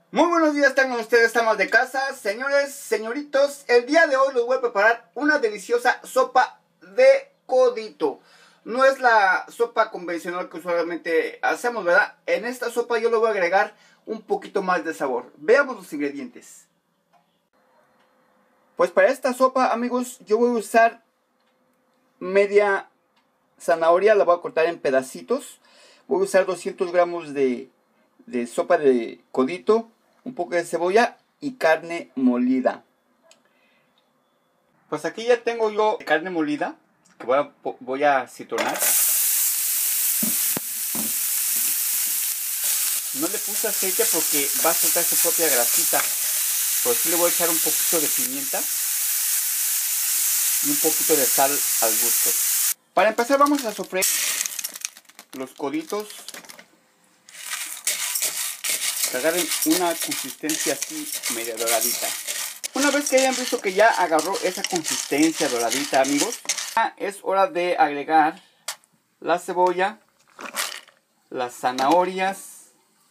Muy buenos días, tengan ustedes, amas de casa, señores, señoritos. El día de hoy les voy a preparar una deliciosa sopa de codito. No es la sopa convencional que usualmente hacemos, ¿verdad? En esta sopa yo le voy a agregar un poquito más de sabor. Veamos los ingredientes. Pues para esta sopa, amigos, yo voy a usar media zanahoria, la voy a cortar en pedacitos. Voy a usar 200 gramos de sopa de codito, un poco de cebolla y carne molida. Pues aquí ya tengo yo carne molida que voy a citronar. No le puse aceite porque va a soltar su propia grasita, pero sí le voy a echar un poquito de pimienta y un poquito de sal al gusto. Para empezar vamos a sofreír los coditos que agarren una consistencia así media doradita. Una vez que hayan visto que ya agarró esa consistencia doradita, amigos, es hora de agregar la cebolla, las zanahorias,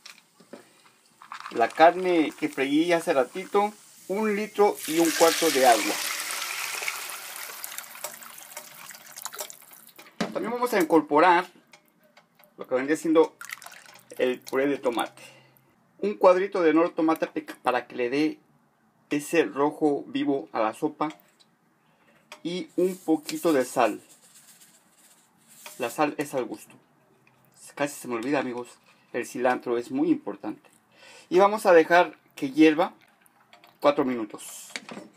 la carne que freí hace ratito, 1 litro y 1/4 de agua. También vamos a incorporar lo que vendría siendo el puré de tomate. Un cuadrito de nor tomate para que le dé ese rojo vivo a la sopa. Y un poquito de sal. La sal es al gusto. Casi se me olvida, amigos. El cilantro es muy importante. Y vamos a dejar que hierva 4 minutos.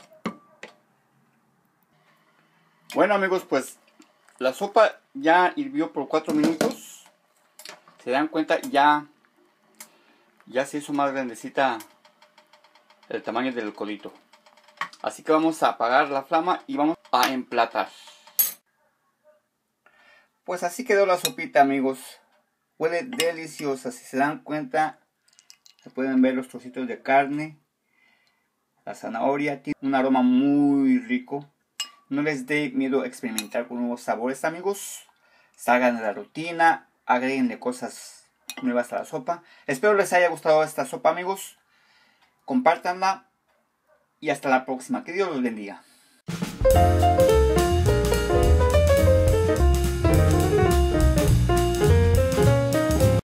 Bueno, amigos, pues la sopa ya hirvió por 4 minutos. Se dan cuenta, ya se hizo más grandecita el tamaño del codito. Así que vamos a apagar la flama y vamos a emplatar. Pues así quedó la sopita, amigos. Huele deliciosa. Si se dan cuenta, se pueden ver los trocitos de carne. La zanahoria tiene un aroma muy rico. No les dé miedo experimentar con nuevos sabores, amigos. Salgan de la rutina, agréguenle cosas nuevas a la sopa. Espero les haya gustado esta sopa, amigos. Compártanla y hasta la próxima. Que Dios los bendiga.